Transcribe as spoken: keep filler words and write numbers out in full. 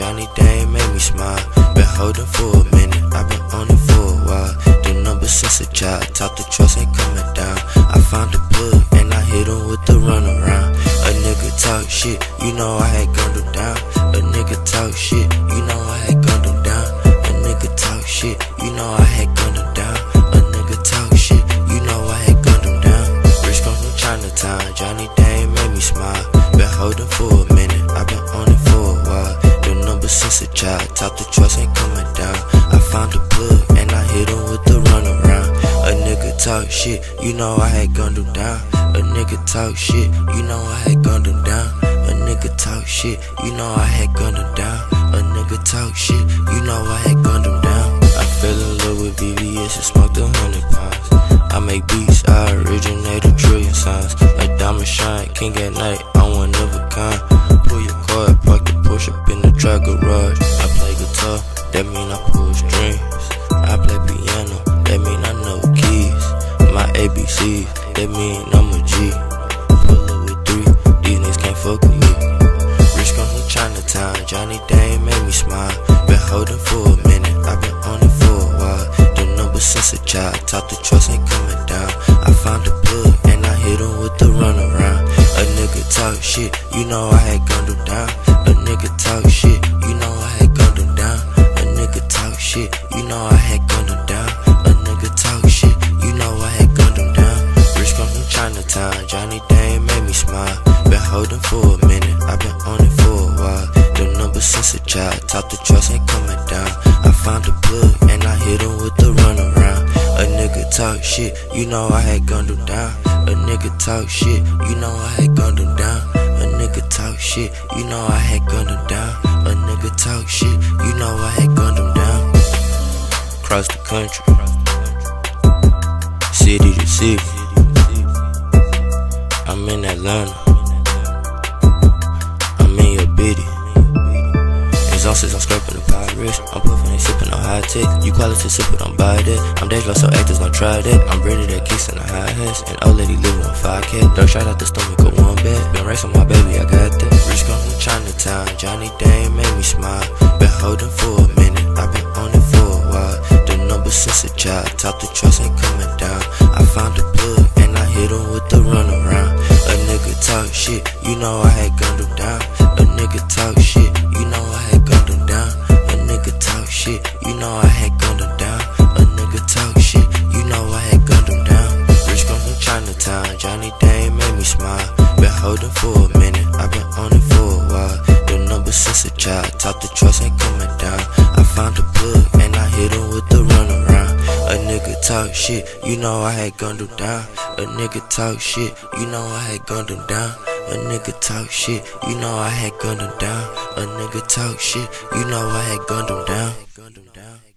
Johnny Dang made me smile. Been holding for a minute, I've been on it for a while. The numbers since a child, taught the trust ain't coming down. I found the plug and I hit him with the runaround. A nigga talk shit, you know I had gunned him down. A nigga talk shit, you know I had gunned him down. A nigga talk shit, you know I had gunned him down. A nigga talk shit, you know I had gunned him down. Rich come from Chinatown, Johnny Dang made me smile. Been holding for a minute, I've been on it for a while. The numbers since a child, taught the trust ain't coming down. I found the plug and I hit him with the runaround. A nigga talk shit, you know I had gunned him down. A nigga talk shit, you know I had gunned him down. A nigga talk shit, you know I had gunned him down. A nigga talk shit, you know I had gunned him down. I fell in love with V V S and smoked a hundred pounds. I make beats, I originate a trillion sounds. Like diamond shine, king at night, I'm one of a kind. Pull your car, park the Porsche up in the track garage. I play guitar, that mean I pull strings. I play piano, that mean I know keys. My A B Cs, that mean I'm a G. Pull up with three, these niggas can't fuck with me. Rich come from Chinatown, Johnny Dang made me smile. Been holding for a minute, I've been on it for a while. The numbers since a child, taught the trust ain't coming down. I found the plug and I hit him with the runaround. A nigga talk shit, you know I had gunned him down. A nigga talk shit, you know I had gunned him down. A nigga talk shit, you know I had gunned him down. A nigga talk shit, you know I had gunned him down. Rich come from Chinatown, Johnny Dang made me smile. Been holding for a minute, I've been on it for a while. The numbers since a child, taught the trust ain't coming down. I found the plug and I hit him with the runaround. A nigga talk shit, you know I had gunned him down. A nigga talk shit, you know I had gunned him down. A nigga talk shit, you know I had gunned him down. A nigga talk shit, you know I had gunned him down. Across the country, city to city, I'm in Atlanta, I'm in your bitty. Exhausted, I'm scraping the pirates. I'm puffing and sipping on high tech. You quality sip it, don't buy that. I'm dangerous, so actors don't try that. I'm ready to kicks in the high hats. And old lady living on five K. Don't shout out the stomach of one bed. Been racing my baby, I got that. Rich come from Chinatown, Johnny Dang made me smile. Been holding for a minute, I've been on it for a while. The numbers since a child, taught the trust ain't coming down. I found the plug and I hit him with the runaround. A nigga talk shit, you know I had gunned him down. A nigga talk shit, you know I had gunned him down. A nigga talk shit, you know I had gunned him down. A nigga talk shit, you know I had gunned him down. Rich come from Chinatown, Johnny Dang made me smile. Been holding for a minute, I've been on it for a while. The numbers since a child, taught the trust ain't coming down. I found the plug and I hit him with the runaround. A nigga talk shit, you know I had gunned him down. A nigga talk shit, you know I had gunned him down. A nigga talk shit, you know I had gunned him down. A nigga talk shit, you know I had gunned him down.